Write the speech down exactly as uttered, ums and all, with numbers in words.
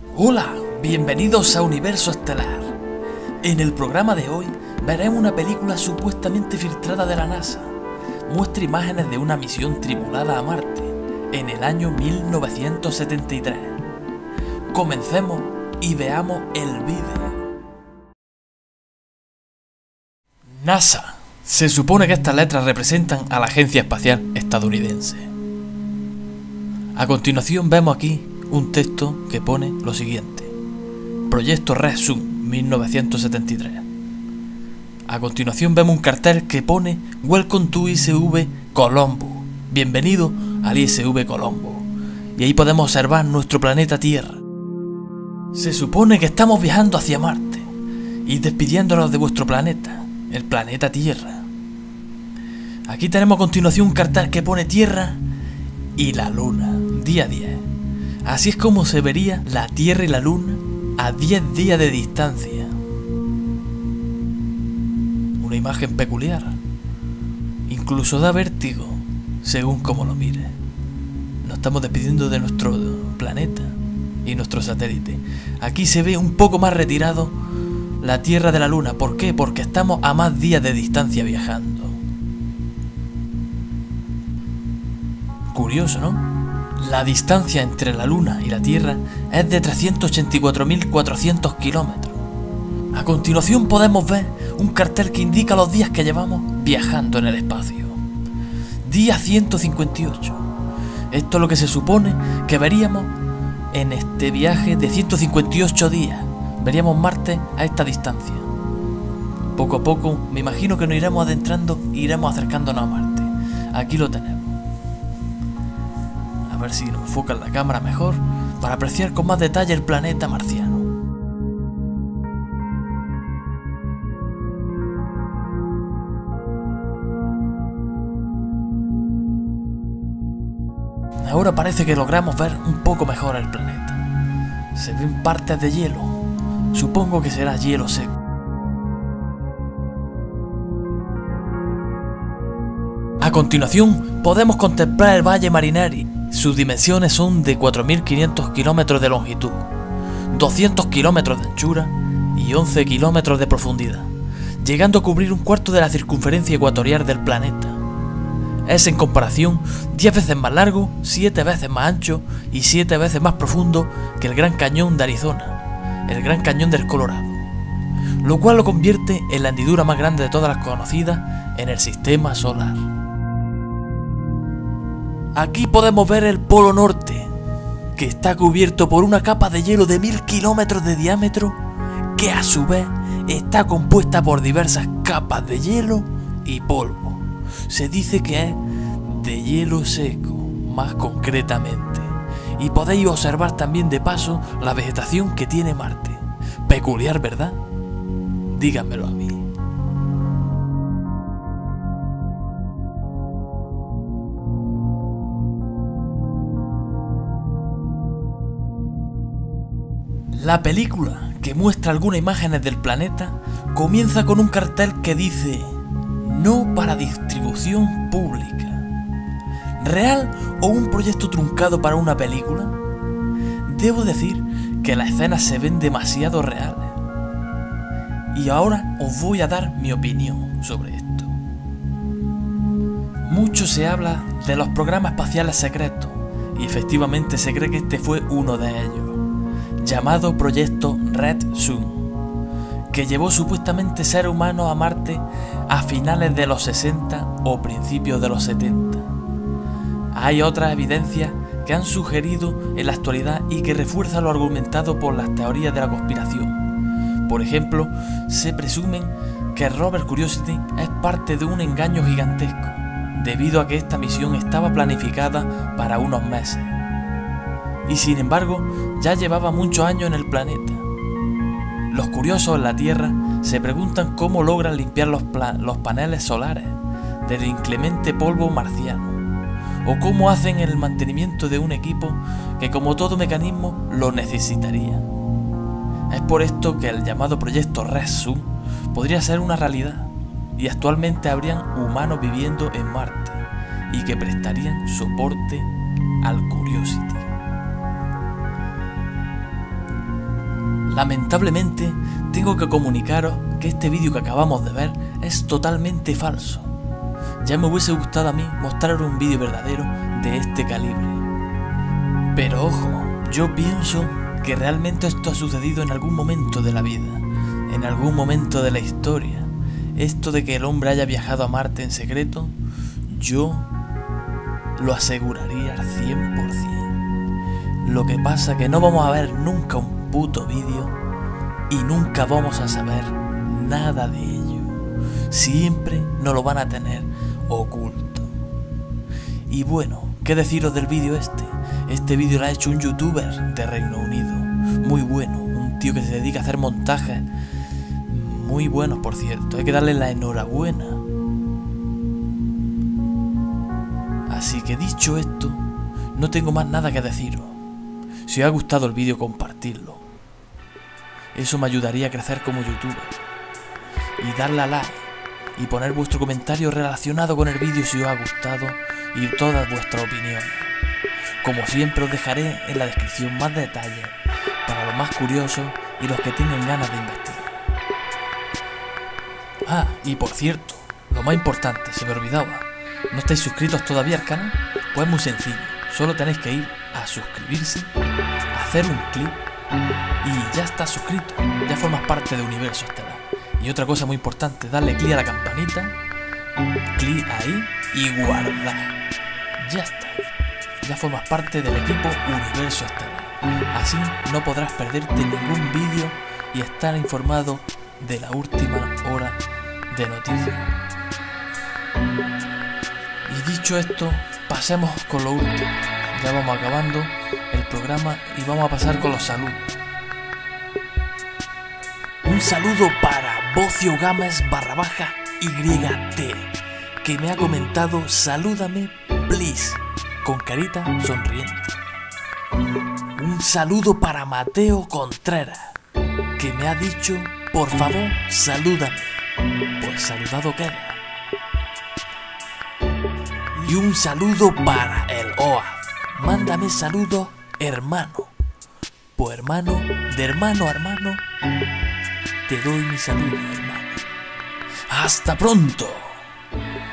Hola, bienvenidos a Universo Estelar. En el programa de hoy veremos una película supuestamente filtrada de la NASA. Muestra imágenes de una misión tripulada a Marte en el año mil novecientos setenta y tres. Comencemos y veamos el vídeo. NASA. Se supone que estas letras representan a la Agencia Espacial Estadounidense. A continuación vemos aquí un texto que pone lo siguiente: Proyecto Red Sun mil novecientos setenta y tres. A continuación vemos un cartel que pone Welcome to I S V Colombo. Bienvenido al I S V Colombo. Y ahí podemos observar nuestro planeta Tierra. Se supone que estamos viajando hacia Marte y despidiéndonos de vuestro planeta, el planeta Tierra. Aquí tenemos a continuación un cartel que pone Tierra y la Luna, día diez. Así es como se vería la Tierra y la Luna a diez días de distancia. Una imagen peculiar. Incluso da vértigo, según como lo mires. Nos estamos despidiendo de nuestro planeta y nuestro satélite. Aquí se ve un poco más retirado la Tierra de la Luna. ¿Por qué? Porque estamos a más días de distancia viajando. Curioso, ¿no? La distancia entre la Luna y la Tierra es de trescientos ochenta y cuatro mil cuatrocientos kilómetros. A continuación podemos ver un cartel que indica los días que llevamos viajando en el espacio. Día ciento cincuenta y ocho. Esto es lo que se supone que veríamos en este viaje de ciento cincuenta y ocho días. Veríamos Marte a esta distancia. Poco a poco me imagino que nos iremos adentrando e iremos acercándonos a Marte. Aquí lo tenemos. A ver si nos enfoca la cámara mejor para apreciar con más detalle el planeta marciano. Ahora parece que logramos ver un poco mejor el planeta. Se ven partes de hielo. Supongo que será hielo seco. A continuación podemos contemplar el Valle Marineri. Sus dimensiones son de cuatro mil quinientos kilómetros de longitud, doscientos kilómetros de anchura y once kilómetros de profundidad, llegando a cubrir un cuarto de la circunferencia ecuatorial del planeta. Es en comparación diez veces más largo, siete veces más ancho y siete veces más profundo que el Gran Cañón de Arizona, el Gran Cañón del Colorado, lo cual lo convierte en la hendidura más grande de todas las conocidas en el sistema solar. Aquí podemos ver el Polo Norte, que está cubierto por una capa de hielo de mil kilómetros de diámetro, que a su vez está compuesta por diversas capas de hielo y polvo. Se dice que es de hielo seco, más concretamente. Y podéis observar también de paso la vegetación que tiene Marte. Peculiar, ¿verdad? Díganmelo a mí. La película, que muestra algunas imágenes del planeta, comienza con un cartel que dice "No para distribución pública". ¿Real o un proyecto truncado para una película? Debo decir que las escenas se ven demasiado reales. Y ahora os voy a dar mi opinión sobre esto. Mucho se habla de los programas espaciales secretos, y efectivamente se cree que este fue uno de ellos, llamado Proyecto Red Sun, que llevó supuestamente seres humanos a Marte a finales de los sesenta o principios de los setenta. Hay otras evidencias que han sugerido en la actualidad y que refuerzan lo argumentado por las teorías de la conspiración. Por ejemplo, se presumen que el rover Curiosity es parte de un engaño gigantesco, debido a que esta misión estaba planificada para unos meses. Y sin embargo, ya llevaba muchos años en el planeta. Los curiosos en la Tierra se preguntan cómo logran limpiar los, los paneles solares del inclemente polvo marciano, o cómo hacen el mantenimiento de un equipo que, como todo mecanismo, lo necesitaría. Es por esto que el llamado Proyecto Red Sun podría ser una realidad, y actualmente habrían humanos viviendo en Marte y que prestarían soporte al Curiosity. Lamentablemente, tengo que comunicaros que este vídeo que acabamos de ver es totalmente falso. Ya me hubiese gustado a mí mostrar un vídeo verdadero de este calibre. Pero ojo, yo pienso que realmente esto ha sucedido en algún momento de la vida, en algún momento de la historia. Esto de que el hombre haya viajado a Marte en secreto, yo lo aseguraría al cien por cien. Lo que pasa es que no vamos a ver nunca un puto vídeo y nunca vamos a saber nada de ello. Siempre nos lo van a tener oculto. Y bueno, ¿qué deciros del vídeo este? Este vídeo lo ha hecho un youtuber de Reino Unido, muy bueno, un tío que se dedica a hacer montajes muy buenos, por cierto, hay que darle la enhorabuena. Así que dicho esto, no tengo más nada que deciros. Si os ha gustado el vídeo, compartidlo. Eso me ayudaría a crecer como youtuber. Y darle a like y poner vuestro comentario relacionado con el vídeo si os ha gustado y todas vuestras opiniones. Como siempre os dejaré en la descripción más detalles para los más curiosos y los que tengan ganas de investigar. Ah, y por cierto, lo más importante, se me olvidaba, ¿no estáis suscritos todavía al canal? Pues es muy sencillo, solo tenéis que ir a suscribirse, hacer un clic y ya estás suscrito, ya formas parte de Universo Estelar. Y otra cosa muy importante, darle clic a la campanita, clic ahí y guardar. Ya está, ya formas parte del equipo Universo Estelar. Así no podrás perderte ningún vídeo y estar informado de la última hora de noticias. Y dicho esto, pasemos con lo último. Ya vamos acabando el programa y vamos a pasar con los saludos. Un saludo para Bocio Gámez barra baja Y T, que me ha comentado salúdame please, con carita sonriente. Un saludo para Mateo Contreras, que me ha dicho por favor salúdame, pues saludado queda. Y un saludo para el O A D, mándame saludos hermano, pues hermano, de hermano a hermano, te doy mi saludo hermano. ¡Hasta pronto!